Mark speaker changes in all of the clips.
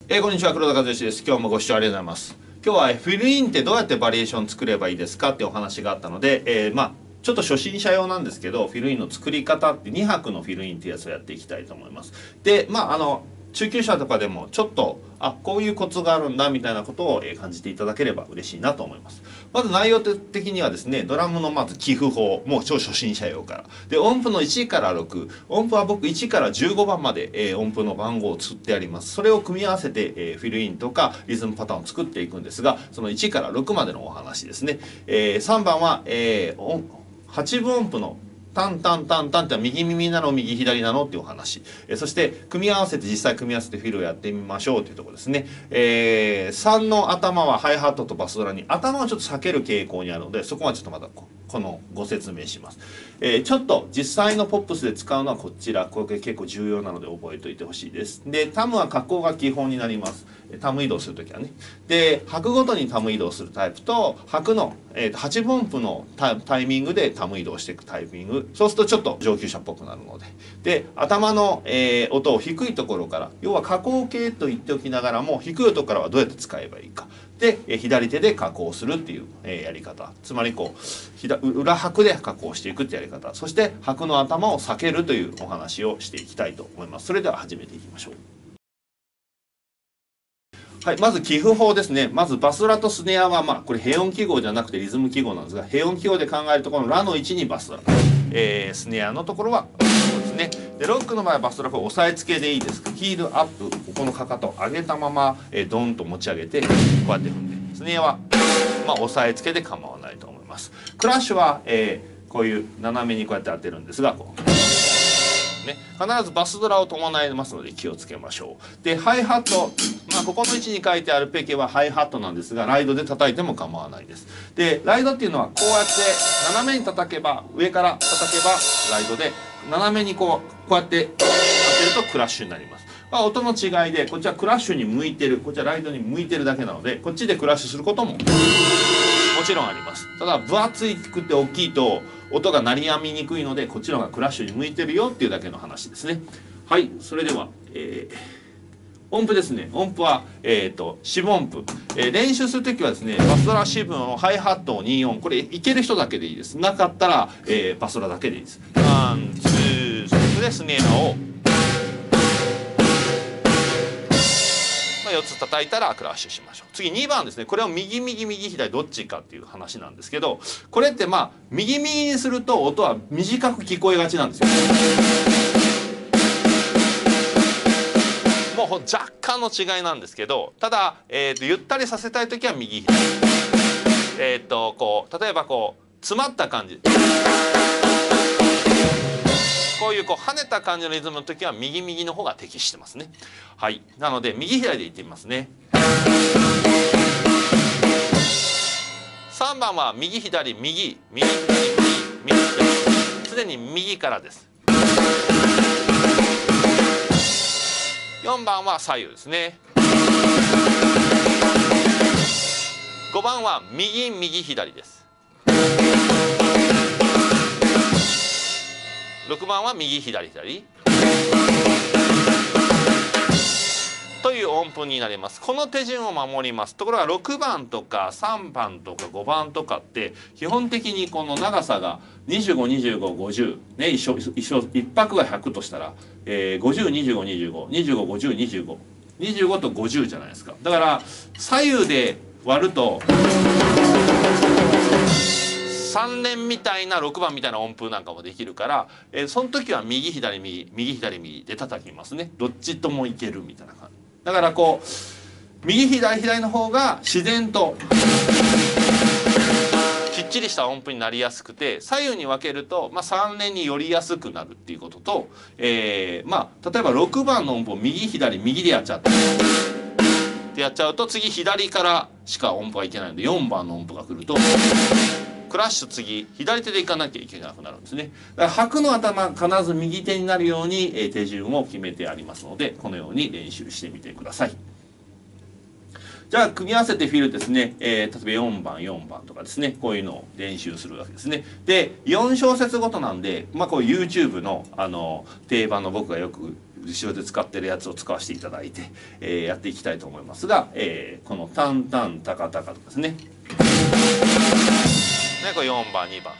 Speaker 1: こんにちは、黒田和義です。今日もご視聴ありがとうございます。今日はフィルインってどうやってバリエーション作ればいいですかってお話があったので、ちょっと初心者用なんですけど、フィルインの作り方って2泊のフィルインってやつをやっていきたいと思います。で、中級者とかでもちょっとこういうコツがあるんだみたいなことを感じていただければ嬉しいなと思います。まず内容的にはですね、ドラムのまず記譜法、もう超初心者用からで、音符の1から6、音符は僕1から15番まで、音符の番号を作ってあります。それを組み合わせて、フィルインとかリズムパターンを作っていくんですが、その1から6までのお話ですね。3番は、8分音符のタンタンタンタンって右耳なの右左なのっていうお話、そして組み合わせて実際組み合わせてフィルをやってみましょうというところですね。3の頭はハイハットとバスドラに頭をちょっと避ける傾向にあるので、そこはちょっとまたこのご説明します。ちょっと実際のポップスで使うのはこちら、これ結構重要なので覚えておいてほしいです。でタムは格好が基本になります。タム移動するときはね。で拍ごとにタム移動するタイプと、拍の、8分音符のタイミングでタム移動していくタイミング、そうするとちょっと上級者っぽくなるので、で頭の、音を低いところから、要は下降形と言っておきながらも低い音からはどうやって使えばいいかで、左手で加工するっていう、やり方、つまり裏拍で加工していくってやり方、そして拍の頭を避けるというお話をしていきたいと思います。それでは始めていきましょう。はい、まず記譜法ですね。まずバスドラとスネアは、これ平音記号じゃなくてリズム記号なんですが、平音記号で考えるところのラの位置にバスドラ、スネアのところはこうですね。でロックの場合はバスドラこれ押さえつけでいいです。ヒールアップ、ここのかかとを上げたまま、ドンと持ち上げてこうやって踏んで、スネアは、押さえつけで構わないと思います。クラッシュは、こういう斜めにこうやって当てるんですが、ね、必ずバスドラを伴いますので気をつけましょう。でハイハット、ここの位置に書いてあるペケはハイハットなんですが、ライドで叩いても構わないです。でライドっていうのはこうやって斜めに叩けば、上から叩けばライドで、斜めにこうやって当てるとクラッシュになります。音の違いで、こっちはクラッシュに向いてる、こっちはライドに向いてるだけなので、こっちでクラッシュすることももちろんあります。ただ分厚くて大きいと音が鳴りやみにくいので、こっちの方がクラッシュに向いてるよっていうだけの話ですね。はい、それでは、音符ですね。音符は、四分音符、練習する時はですね、バスドラ四分のハイハットを2音、これいける人だけでいいです。なかったら、バスドラだけでいいです。ワンツー、それでスネアを4つ叩いたらクラッシュしましょう。次2番ですね。これを右右右左どっちかっていう話なんですけど、これって右右にすると音は短く聞こえがちなんですよ。もう若干の違いなんですけど、ただ、ゆったりさせたい時は右左、例えば詰まった感じ、こういう跳ねた感じのリズムの時は右右の方が適してますね。はい、なので右左でいってみますね。3番は右左右右左右右左、常に右からです。4番は左右ですね。5番は右右左です。6番は右左左という音符になります。この手順を守ります。ところが6番とか3番とか5番とかって基本的にこの長さが252550ね、1拍が100としたら、50252525502525と50じゃないですか。だから左右で割ると3連みたいな6番みたいな音符なんかもできるから、その時は右左右右左右で叩きますね。どっちともいけるみたいな感じだから、右左左の方が自然ときっちりした音符になりやすくて、左右に分けると、3連に寄りやすくなるっていうことと、例えば6番の音符を右左右でやっちゃってってやっちゃうと、次左からしか音符がいけないので4番の音符が来るとクラッシュ次左手でいかなきゃいけなくなるんですね。だから拍の頭必ず右手になるように手順を決めてありますので、このように練習してみてください。じゃあ組み合わせてフィルですね、例えば4番4番とかですね、こういうのを練習するわけですね。で4小節ごとなんで、こう YouTube の定番の僕がよく後ろで使ってるやつを使わせていただいて、やっていきたいと思いますが、このタンタンタカタカとかですね。これ4番2番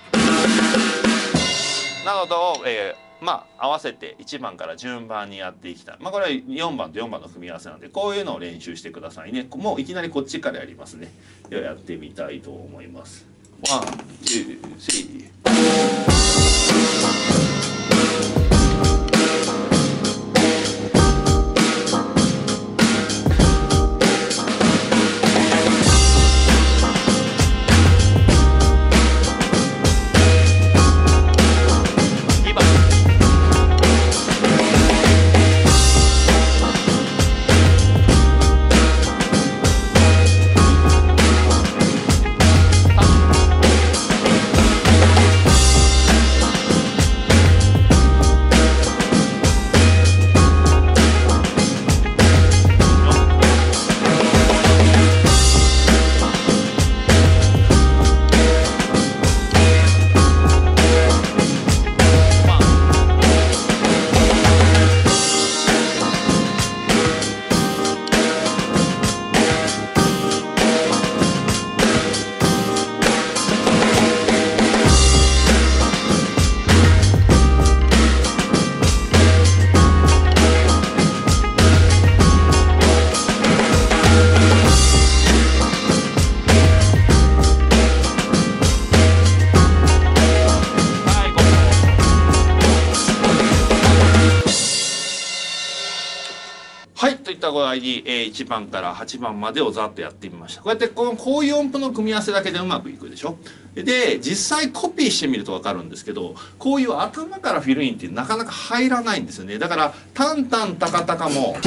Speaker 1: などを、合わせて1番から順番にやっていきたい。これは4番と4番の組み合わせなんで、こういうのを練習してくださいね。もういきなりこっちからやりますね。ではやってみたいと思います。ワン、ツー、スリー。具合に1番から8番までをざっとやってみました。こうやってこういう音符の組み合わせだけでうまくいくでしょ。で実際コピーしてみると分かるんですけど、こういう頭からフィルインってなかなか入らないんですよね。だからタンタンタカタカも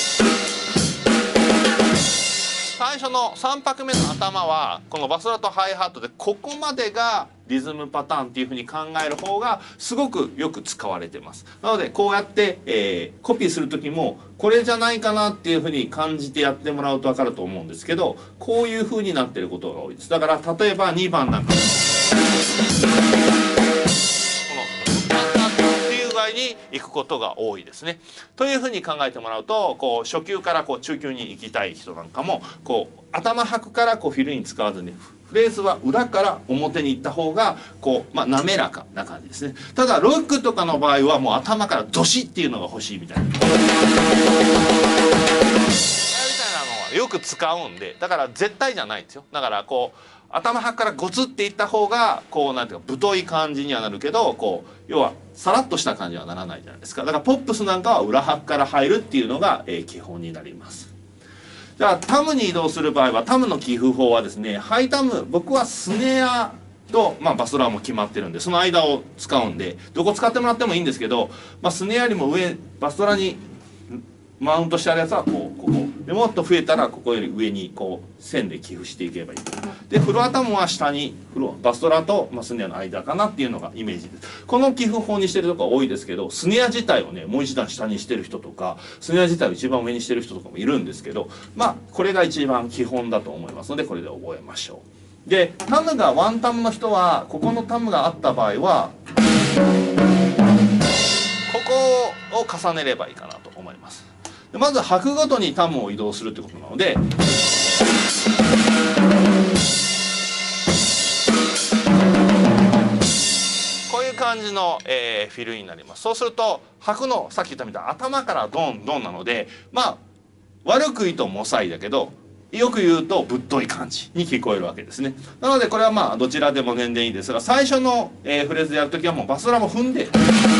Speaker 1: 最初の3拍目の頭はこのバスドラとハイハットでここまでがリズムパターンっていうふうに考える方がすごくよく使われてます。なのでこうやって、コピーする時もこれじゃないかなっていうふうに感じてやってもらうと分かると思うんですけど、こういうふうになってることが多いです。だから例えば2番なんかに行くことが多いですね。というふうに考えてもらうと、こう初級から中級に行きたい人なんかも頭拍からフィルイン使わずにフレーズは裏から表に行った方が滑らかな感じですね。ただロックとかの場合はもう頭からドシっていうのが欲しいみたいな。みたいなのはよく使うんで、だから絶対じゃないんですよ。だから頭拍からゴツっていった方がなんていうか太い感じにはなるけど、要はさらっとした感じにはならないじゃないですか。だからポップスなんかは裏拍から入るっていうのが、基本になります。じゃあタムに移動する場合はタムの記譜法はですね、ハイタム、僕はスネアと、バスドラも決まってるんでその間を使うんでどこ使ってもらってもいいんですけど、スネアよりも上バスドラにマウントしてあるやつはここでもっと増えたらここより上に線で寄付していけばいい。でフロアタムは下にバスドラとスネアの間かなっていうのがイメージです。この寄付法にしてるとこは多いですけど、スネア自体をねもう一段下にしてる人とかスネア自体を一番上にしてる人とかもいるんですけど、これが一番基本だと思いますのでこれで覚えましょう。でタムがワンタムの人はここのタムがあった場合はここを重ねればいいかなと思います。でまず拍ごとにタムを移動するってことなので、こういう感じの、フィルインになります。そうすると拍のさっき言ったみたいに頭からドンドンなので、悪く言うとモサイだけどよく言うとぶっとい感じに聞こえるわけですね。なのでこれはどちらでも全然いいですが、最初の、フレーズでやるときはもうバスドラも踏んで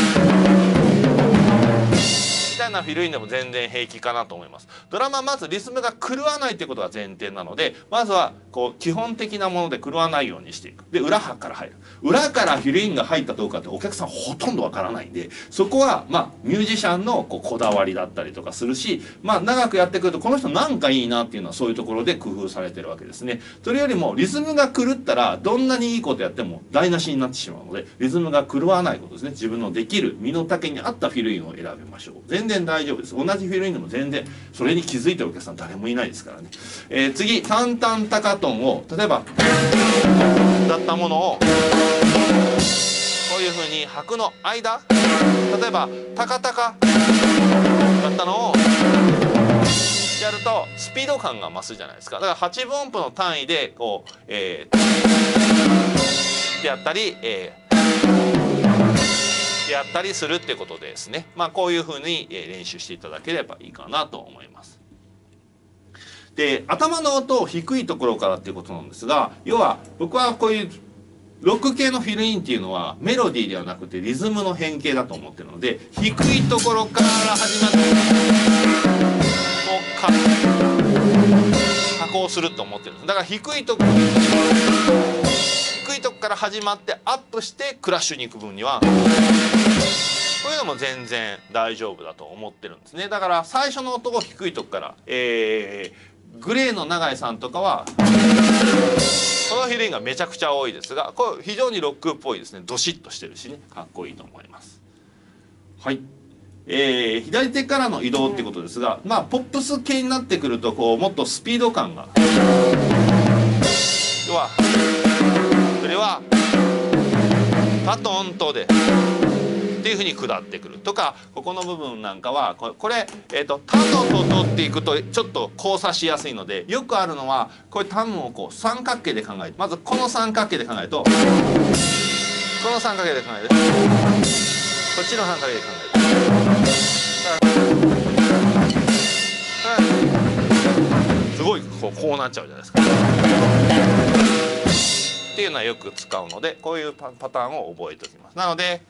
Speaker 1: みたいなフィルインでも全然平気かなと思います。ドラマまずリズムが狂わないということが前提なので、まずは基本的なもので狂わないようにしていく。で裏拍から入る。裏からフィルインが入ったどうかってお客さんほとんどわからないんで、そこはミュージシャンのこだわりだったりとかするし、長くやってくるとこの人なんかいいなっていうのはそういうところで工夫されてるわけですね。それよりもリズムが狂ったらどんなにいいことやっても台無しになってしまうので、リズムが狂わないことですね。自分のできる身の丈に合ったフィルインを選びましょう。全然大丈夫です。同じフィルインでも全然それに気づいてるお客さん誰もいないですからね。次タンタンタカトンを例えばだったものをこういうふうに拍の間、例えばタカタカ
Speaker 2: だったのをやるとスピード感が増すじゃないですか。だから8分音符の単位でこう、でやったり、やったりするってことですね。まあこういうふうに練習していただければいいかなと思います。で、頭の音を低いところからっていうことなんですが、要は僕はこういうロック系のフィルインっていうのはメロディーではなくてリズムの変形だと思ってるので、低いところから始まって加工すると思ってるんです。だから低いとこから始まってアップしてクラッシュに行く分にはこういうのも全然大丈夫だと思ってるんですね。だから最初の音を低いとこから、グレーの永井さんとかはこのフィルインがめちゃくちゃ多いですが、これ非常にロックっぽいですね。ドシッとしてるしね、かっこいいと思います。はい。左手からの移動ってことですが、まあポップス系になってくるとこうもっとスピード感が、要はそれはタトントでっていうふうに下ってくるとか、ここの部分なんかはこれ、タトとトっていくとちょっと交差しやすいので、よくあるのはこういうタムをこう三角形で考えて、まずこの三角形で考えると、この三角形で考える、こっちの三角形で考える、すごいこうなっちゃうじゃないですか。っていうのはよく使うので、こういうパターンを覚えておきます。なので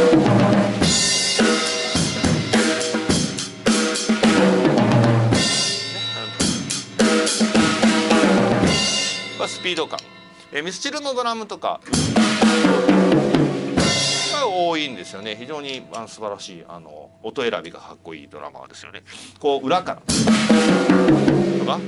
Speaker 2: これスピード感、ミスチルのドラムとか多いんですよね。非常に素晴らしい音選びがかっこいいドラマーですよね。こう裏からとか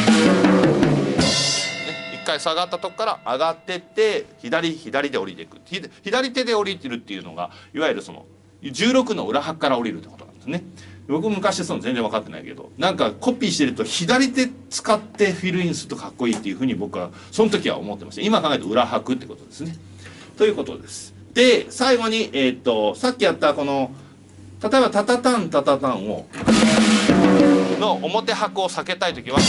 Speaker 2: 一回下がったとこから上がってって左で降りていく、左手で降りてるっていうのがいわゆるその16の裏拍から降りるってことなんですね。僕昔その全然分かってないけど、なんかコピーしてると左手使ってフィルインするとかっこいいっていうふうに僕はその時は思ってました。今考えると裏拍ってことですね。ということです。で最後にさっきやったこの例えばタタタンタタタンをの表拍を避けたい時はこっ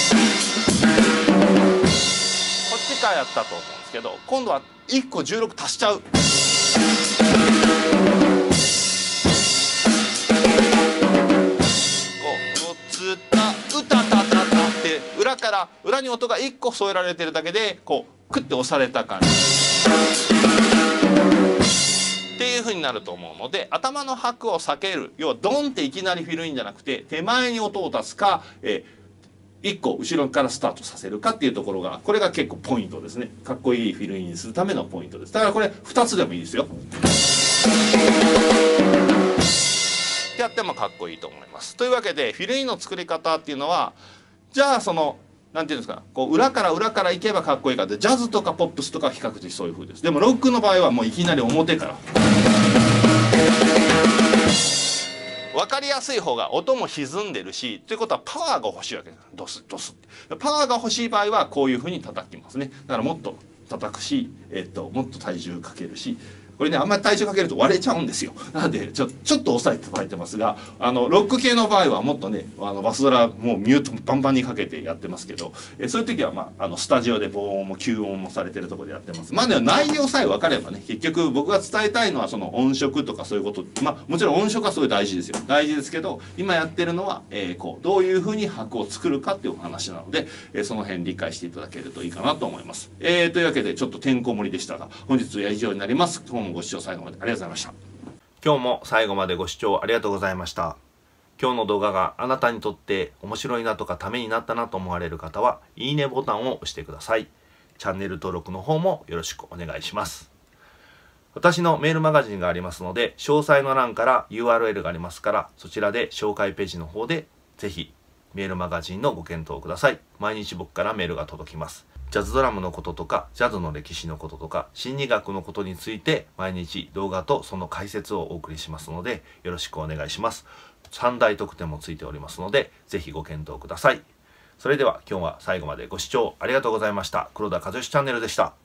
Speaker 2: ちからやったと思うんですけど、今度は1個16足しちゃう。って裏から裏に音が1個添えられてるだけでこうクッて押された感じっていう風になると思うので、頭の拍を避ける、要はドンっていきなりフィルインじゃなくて手前に音を出すか、1個後ろからスタートさせるかっていうところが、これが結構ポイントですね。かっこいいフィルインにするためのポイントです。だからこれ2つでもいいですよ。やってもかっこいいと思います。というわけでフィルインの作り方っていうのは、じゃあそのなんていうんですか、こう裏からいけばかっこいいかって、ジャズとかポップスとか比較的そういう風です。でもロックの場合はもういきなり表から分かりやすい方が音も歪んでるし、ということはパワーが欲しいわけです。ドスドスってパワーが欲しい場合はこういう風に叩きますね。だからもっと叩くし、もっと体重かけるし、これねあんまり体重かけると割れちゃうんですよ。なのでちょっと押さえて叩いてますが、ロック系の場合はもっとねバスドラもうミュートバンバンにかけてやってますけど、そういう時はスタジオで防音も吸音もされてるところでやってます。まあね、内容さえ分かればね、結局僕が伝えたいのはその音色とかそういうこと、もちろん音色はすごい大事ですよ。大事ですけど、今やってるのは、こうどういうふうに拍を作るかっていうお話なので、その辺理解していただけるといいかなと思います。というわけでちょっとてんこ盛りでしたが、本日は以上になります。今日もご視聴最後までありがとうございました。
Speaker 1: 今日も最後までご視聴ありがとうございました。今日の動画があなたにとって面白いなとかためになったなと思われる方は、いいねボタンを押してください。チャンネル登録の方もよろしくお願いします。私のメールマガジンがありますので、詳細の欄から URL がありますから、そちらで紹介ページの方でぜひメールマガジンのご検討ください。毎日僕からメールが届きます。ジャズドラムのこととか、ジャズの歴史のこととか、心理学のことについて毎日動画とその解説をお送りしますので、よろしくお願いします。3大特典もついておりますので、ぜひご検討ください。それでは今日は最後までご視聴ありがとうございました。黒田和義チャンネルでした。